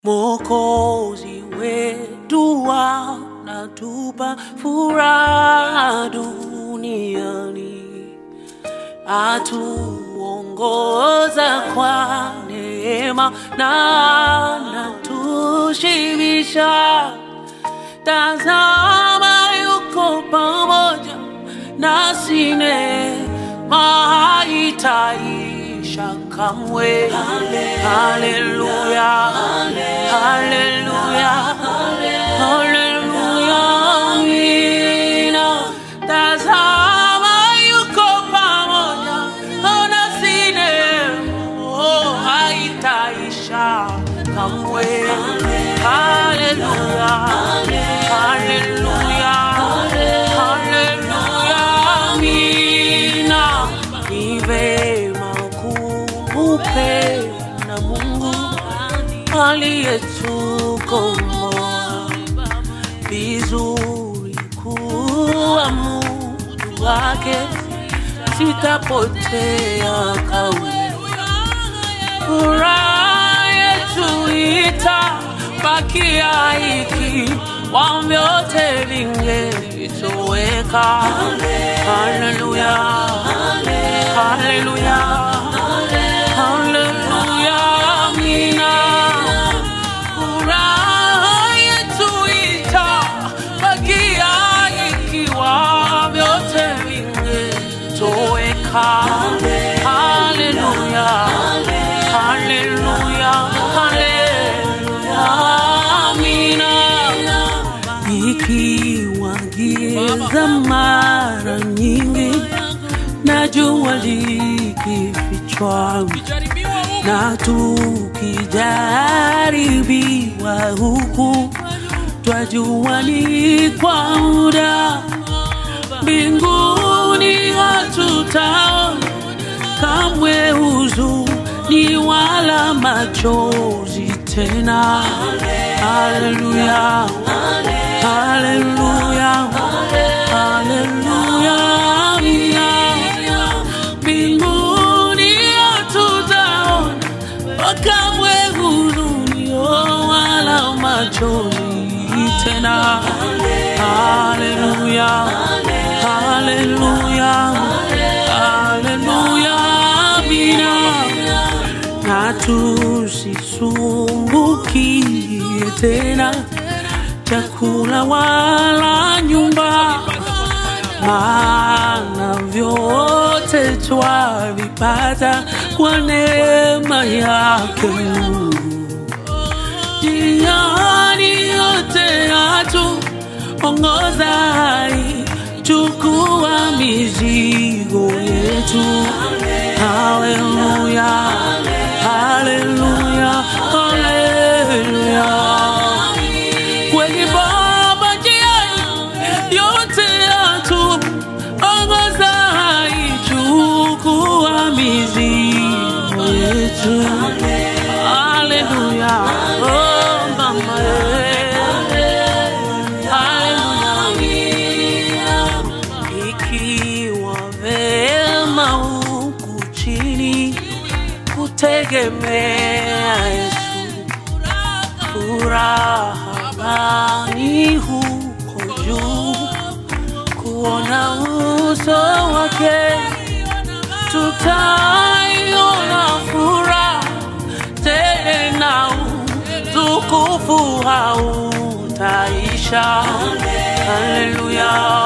Mwokozi wetu anatupa furaha duniani, atuongoza kwa neema na anatushibisha. Tazama yuko pamoja nasi, neema haitaisha kamwe. Haleluya, haleluya, haleluya, amina. Tazama yuko pamoja nasi, neema haitaisha kamwe. Haleluya, haleluya, haleluya, amina. Ni vema kumpenda Mungu aliyetukomboa, vizuri kuwa mtu wake, sitapotea kamwe. Furaha yetu itabakia ikiwa vyote vingetoweka. Haleluya, haleluya, haleluya, amina. Furaha yetu itabakia ikiwa vyote vingetoweka. Haleluya, haleluya, haleluya, amina. Ikiwa giza mara nyingi na jua likifichwa, na tukijaribiwa huku, twajua ni kwa muda. Mbinguni hatutaona kamwe huzuni wala machozi tena. Haleluya, haleluya, haleluya, amina. Mbinguni hatutaona kamwe huzuni wala machozi tena. Haleluya, haleluya, haleluya, amina. Na tusisumbukie tena chakula wala nyumba, maana vyote twavipata kwa neema yake Mungu. Jiani yote atuongoza, chukua mizigo yetu. Haleluya, haleluya, haleluya. Kweli Baba, jiani yote atuongoza, chukua mizigo yetu. Haleluya, oh mama, haleluya. Ikiwa vema huku chini kutegemea Yesu, furaha gani huko juu kuona uso wake. Tutaiona furaha tena, utukufu hautaisha. Haleluya.